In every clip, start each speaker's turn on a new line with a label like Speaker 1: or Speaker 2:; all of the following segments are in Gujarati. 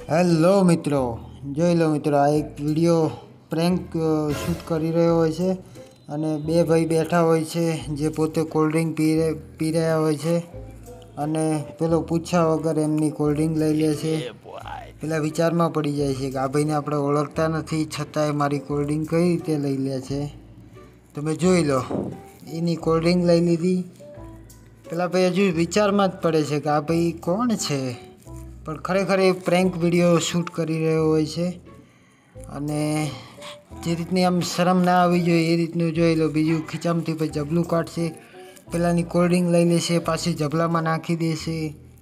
Speaker 1: હેલો મિત્રો, જોઈ લો મિત્રો, આ એક વિડીયો પ્રેન્ક શૂટ કરી રહ્યો હોય છે અને બે ભાઈ બેઠા હોય છે જે પોતે કોલ્ડ ડ્રિંક પી રહ્યા હોય છે અને પેલો પૂછ્યા વગર એમની કોલ્ડ ડ્રિંક લઈ લે છે. પેલા વિચારમાં પડી જાય છે કે આ ભાઈને આપણે ઓળખતા નથી, છતાંય મારી કોલ્ડ ડ્રિંક કઈ રીતે લઈ લે છે. તમે જોઈ લો, એની કોલ્ડ ડ્રિંક લઈ લીધી. પેલા ભાઈ હજુ વિચારમાં જ પડે છે કે આ ભાઈ કોણ છે, પણ ખરેખર એ પ્રેન્ક વિડીયો શૂટ કરી રહ્યો હોય છે અને જે રીતની આમ શરમ ના આવી જોઈએ એ રીતનું જોઈ લો. બીજું ખીચામાંથી પછી જબલું કાઢશે, પેલાની કોલ્ડ ડ્રિંક લઈ લેશે, પાછી જબલામાં નાખી દેશે.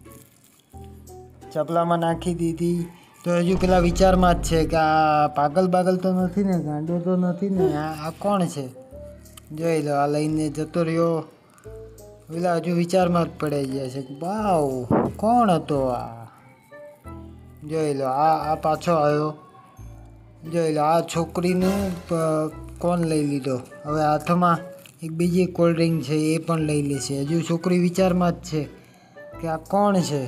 Speaker 1: જબલામાં નાખી દીધી તો હજુ પેલા વિચારમાં જ છે કે આ પાગલ તો નથી ને, ગાંડો તો નથી ને, આ કોણ છે. જોઈ લો, આ લઈને જતો રહ્યો. પેલા હજુ વિચારમાં જ પડી ગયા છે કે વાવ, કોણ હતો આ. જોઈ લો, આ પાછો આવ્યો. જોઈ લો, આ છોકરીનું કોણ લઈ લીધો. હવે હાથમાં એક બીજી કોલ્ડ ડ્રિંક છે એ પણ લઈ લેશે. હજુ છોકરી વિચારમાં જ છે કે આ કોણ છે.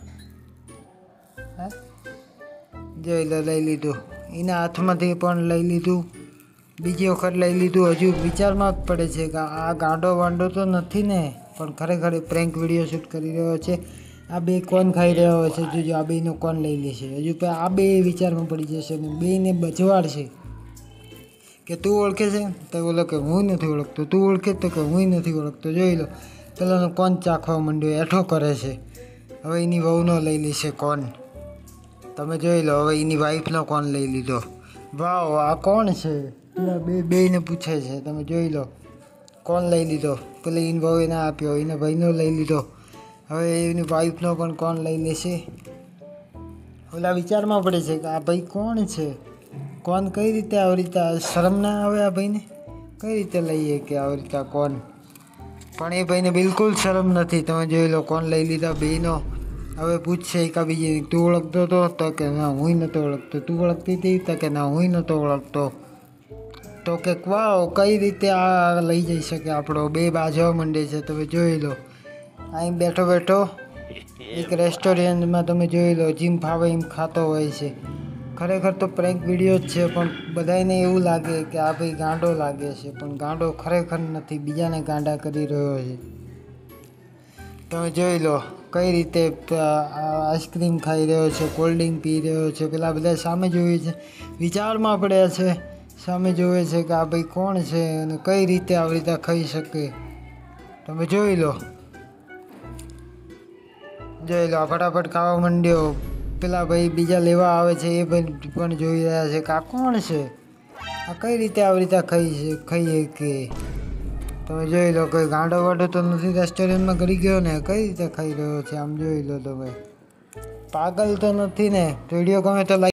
Speaker 1: જોઈ લો, લઈ લીધું. એના હાથમાંથી પણ લઈ લીધું, બીજી વખત લઈ લીધું. હજુ વિચારમાં જ પડે છે કે આ ગાંડો વાંડો તો નથી ને, પણ ખરેખર પ્રેન્ક વિડીયો શૂટ કરી રહ્યો છે. આ બે કોણ ખાઈ રહ્યો હોય છે, જોજો આ બેનો કોણ લઈ લેશે. હજુ આ બે વિચારમાં પડી જશે ને બેને બચવાડશે કે તું ઓળખે છે, તો બોલો કે હું નથી ઓળખતો. તું ઓળખે તો કે હું નથી ઓળખતો. જોઈ લો, પેલાનો કોણ ચાખવા માંડ્યો, એઠો કરે છે. હવે એની વહુનો લઈ લેશે કોણ. તમે જોઈ લો, હવે એની વાઈફનો કોણ લઈ લીધો. વાવ, આ કોણ છે. પેલા બેને પૂછે છે. તમે જોઈ લો, કોણ લઈ લીધો. પેલા એની વહુ એને આપ્યો, એના ભાઈનો લઈ લીધો. હવે એની વાઈફનો પણ કોણ લઈ લેશે. ઓલા વિચારમાં પડે છે કે આ ભાઈ કોણ છે. કોણ કઈ રીતે આવી રીતે, શરમ ના આવે આ ભાઈને, કઈ રીતે લઈએ કે આવી રીતે કોણ. પણ એ ભાઈને બિલકુલ શરમ નથી. તમે જોઈ લો, કોણ લઈ લીધા બેનો. હવે પૂછશે એકા બીજી, તું ઓળખતો હતો? તો કે ના, હું નહોતો ઓળખતો. તું ઓળખતી હતી? તો કે ના, હું નહોતો ઓળખતો. તો કે વાવ, કઈ રીતે આ લઈ જઈ શકે આપણો. બે બાજવા માંડે છે. તમે જોઈ લો, અહીં બેઠો બેઠો એક રેસ્ટોરન્ટમાં તમે જોઈ લો, જીમ ફાવે એમ ખાતો હોય છે. ખરેખર તો પ્રેન્ક વિડીયો જ છે, પણ બધાને એવું લાગે કે આ ભાઈ ગાંડો લાગે છે, પણ ગાંડો ખરેખર નથી, બીજાને ગાંડા કરી રહ્યો છે. તમે જોઈ લો, કઈ રીતે આઈસ્ક્રીમ ખાઈ રહ્યો છે, કોલ્ડ ડ્રિંક પી રહ્યો છે. પેલા બધા સામે જોઈએ છે, વિચારમાં પડ્યા છે. સામે જોવે છે કે આ ભાઈ કોણ છે અને કઈ રીતે આવી રીતે ખાઈ શકે. તમે જોઈ લો, જોઈ લો, ફટાફટ ખાવા માંડ્યો. પેલા ભાઈ બીજા લેવા આવે છે એ ભાઈ પણ જોઈ રહ્યા છે કે આ કોણ છે, આ કઈ રીતે આવી રીતે ખાઈએ કે. તમે જોઈ લો, કોઈ ગાંડો વાંડો તો નથી રેસ્ટોરન્ટમાં કરી ગયો ને, કઈ રીતે ખાઈ રહ્યો છે. આમ જોઈ લો તમે, પાગલ તો નથી ને. વિડીયો ગમે તો લાઈક